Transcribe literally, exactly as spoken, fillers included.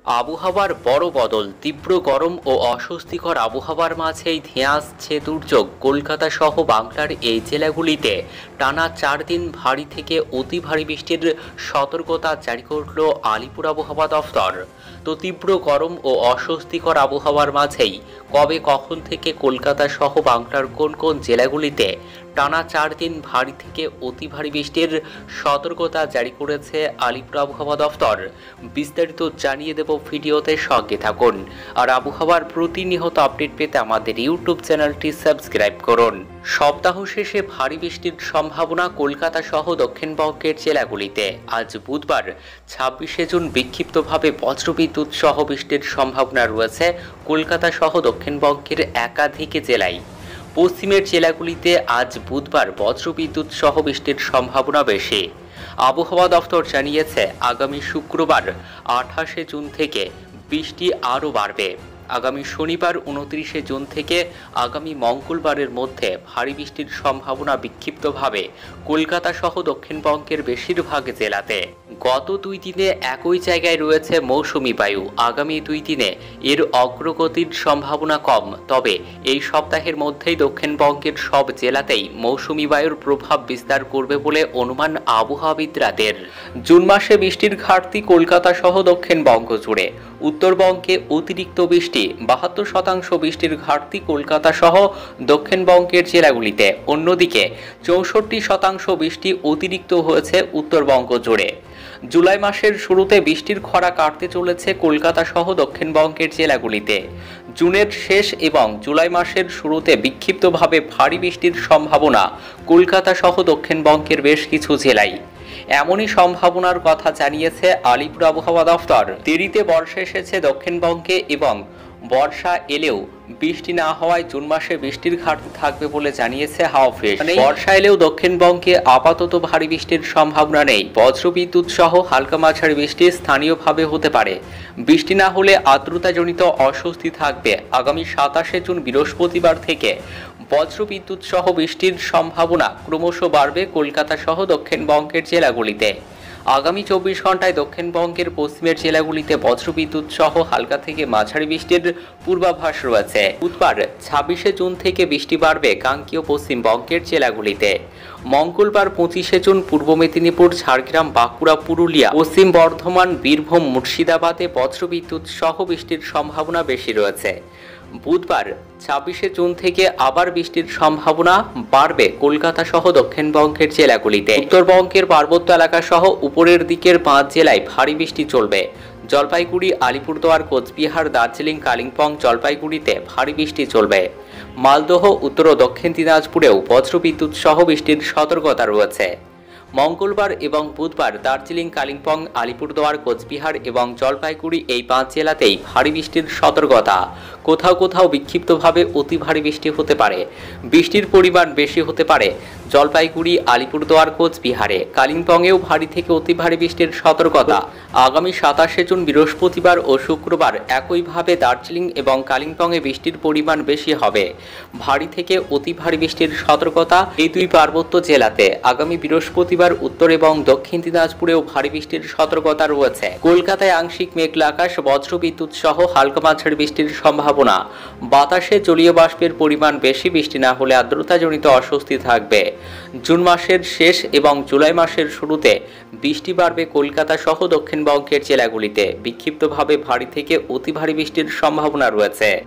আবহাওয়ার বড় বদল, তীব্র গরম ও অস্বস্তিকর আবহাওয়ার মাঝেই ধেয়ে আসছে দুর্যোগ। কলকাতা সহ বাংলার এই জেলাগুলিতে টানা চার দিন ভারী থেকে অতি ভারী বৃষ্টির সতর্কতা জারি করল আলিপুর আবহাওয়া দফতর। তো তীব্র গরম ও অস্বস্তিকর আবহাওয়ার মাঝেই কবে কখন থেকে কলকাতা সহ বাংলার কোন কোন জেলাগুলিতে টানা চার দিন ভারী থেকে অতি ভারী বৃষ্টির সতর্কতা জারি করেছে আলিপুর আবহাওয়া দফতর, বিস্তারিত জানিয়ে দেব ভিডিওতে। সঙ্গে থাকুন আর আবহাওয়ার প্রতিনিয়ত আপডেট পেতে আমাদের ইউটিউব চ্যানেলটি সাবস্ক্রাইব করুন। সপ্তাহ শেষে ভারী বৃষ্টির সম্ভাবনা কলকাতা সহ দক্ষিণবঙ্গের জেলাগুলিতে। আজ বুধবার ছাব্বিশে জুন বিক্ষিপ্তভাবে বজ্রবিদ্যুৎ সহ বৃষ্টির সম্ভাবনা রয়েছে কলকাতা সহ দক্ষিণবঙ্গের একাধিক জেলায়। পশ্চিমের জেলাগুলিতে আজ বুধবার বজ্রবিদ্যুৎ সহ বৃষ্টির সম্ভাবনা বেশি। আবহাওয়া দফতর জানিয়েছে, আগামী শুক্রবার আঠাশে জুন থেকে বৃষ্টি আরও বাড়বে। আগামী শনিবার উনত্রিশে জুন থেকে আগামী মঙ্গলবারের মধ্যে ভারী বৃষ্টির সম্ভাবনা বিক্ষিপ্তভাবে কলকাতা সহ দক্ষিণবঙ্গের বেশিরভাগ জেলাতে। গত দুই দিনে একই জায়গায় রয়েছে মৌসুমি বায়ু। আগামী দুই দিনে এর অগ্রগতির সম্ভাবনা কম, তবে এই সপ্তাহের মধ্যেই দক্ষিণবঙ্গের সব জেলাতেই মৌসুমি বায়ুর প্রভাব বিস্তার করবে বলে অনুমান আবহাওয়াবিদদের। জুন মাসে বৃষ্টির ঘাটতি কলকাতা সহ দক্ষিণবঙ্গ জুড়ে। উত্তরবঙ্গে অতিরিক্ত বৃষ্টি, বাহাত্তর শতাংশ বৃষ্টির ঘাটতি কলকাতা সহ দক্ষিণবঙ্গের জেলাগুলিতে। অন্যদিকে চৌষট্টি শতাংশ বৃষ্টি অতিরিক্ত হয়েছে উত্তরবঙ্গ জুড়ে। জুলাই মাসের শুরুতে বৃষ্টির খরা কাটতে চলেছে কলকাতা সহ দক্ষিণবঙ্গের জেলাগুলিতে। জুনের শেষ এবং জুলাই মাসের শুরুতে বিক্ষিপ্তভাবে ভারী বৃষ্টির সম্ভাবনা কলকাতা সহ দক্ষিণবঙ্গের বেশ কিছু জেলায়। এমনই সম্ভাবনার কথা জানিয়েছে আলিপুর আবহাওয়া দফতর। দেরিতে বর্ষা এসেছে দক্ষিণবঙ্গে এবং বর্ষা এলেও বৃষ্টি না হওয়ায় জুন মাসে বৃষ্টির ঘাটতি থাকবে বলে জানিয়েছে হাওয়া অফিস। বর্ষা এলেও দক্ষিণবঙ্গে আপাতত ভারী বৃষ্টির সম্ভাবনা নেই। বজ্রবিদ্যুৎ সহ হালকা মাঝারি বৃষ্টি স্থানীয়ভাবে হতে পারে। বৃষ্টি না হলে আর্দ্রতাজনিত অস্বস্তি থাকবে। আগামী সাতাশে জুন বৃহস্পতিবার থেকে বজ্রবিদ্যুৎ সহ বৃষ্টির সম্ভাবনা ক্রমশ বাড়বে কলকাতা সহ দক্ষিণবঙ্গের জেলাগুলিতে। আগামী চব্বিশ ঘন্টায় দক্ষিণবঙ্গের পশ্চিমের জেলাগুলিতে বজ্রবিদ্যুৎ সহ হালকা থেকে মাঝারি বৃষ্টির পূর্বাভাস রয়েছে। বুধবার ছাব্বিশে জুন থেকে বৃষ্টি বাড়বে কাঙ্ক্ষীয় পশ্চিমবঙ্গের জেলাগুলিতে। মঙ্গলবার পঁচিশে জুন পূর্ব মেদিনীপুর, ঝাড়গ্রাম, বাঁকুড়া, পুরুলিয়া, পশ্চিম বর্ধমান, বীরভূম, মুর্শিদাবাদে বজ্রবিদ্যুৎ সহ বৃষ্টির সম্ভাবনা বেশি রয়েছে। বুধবার ছাব্বিশে জুন থেকে আবার বৃষ্টির সম্ভাবনা বাড়বে কলকাতা সহ দক্ষিণবঙ্গের জেলাগুলিতে। উত্তরবঙ্গের পার্বত্য এলাকা সহ উপরের দিকের পাঁচ জেলায় ভারী বৃষ্টি চলবে। জলপাইগুড়ি, আলিপুরদুয়ার, কোচবিহার, দার্জিলিং, কালিম্পং, জলপাইগুড়িতে ভারী বৃষ্টি চলবে। মালদহ, উত্তর ও দক্ষিণ দিনাজপুরেও বজ্রবিদ্যুৎ সহ বৃষ্টির সতর্কতা রয়েছে। মঙ্গলবার এবং বুধবার দার্জিলিং, কালিম্পং, আলিপুরদুয়ার, কোচবিহার এবং জলপাইগুড়ি এই পাঁচ জেলাতেই ভারী বৃষ্টির সতর্কতা। কোথাও কোথাও বিক্ষিপ্তভাবে অতি ভারী বৃষ্টি হতে পারে। বৃষ্টির পরিমাণ বেশি হতে পারে জলপাইগুড়ি, আলিপুরদুয়ার, কোচবিহারে। কালিম্পংয়েও ভারী থেকে অতি ভারী বৃষ্টির সতর্কতা। আগামী সাতাশে জুন বৃহস্পতিবার ও শুক্রবার একইভাবে দার্জিলিং এবং কালিম্পংয়ে বৃষ্টির পরিমাণ বেশি হবে। ভারী থেকে অতি ভারী বৃষ্টির সতর্কতা এই দুই পার্বত্য জেলাতে। আগামী বৃহস্পতিবার উত্তর এবং দক্ষিণ দিনাজপুরেও ভারী বৃষ্টির সতর্কতা রয়েছে। কলকাতায় আংশিক মেঘলা আকাশ, বজ্রবিদ্যুৎ সহ হালকা মাঝারি বৃষ্টির সম্ভাবনা। বাতাসে জলীয় বাষ্পের পরিমাণ বেশি। বৃষ্টি না হলে আর্দ্রতাজনিত অস্বস্তি থাকবে। জুন মাসের শেষ এবং জুলাই মাসের শুরুতে বৃষ্টি বাড়বে কলকাতা সহ দক্ষিণবঙ্গের জেলাগুলিতে। বিক্ষিপ্তভাবে ভারী থেকে অতি ভারী বৃষ্টির সম্ভাবনা রয়েছে।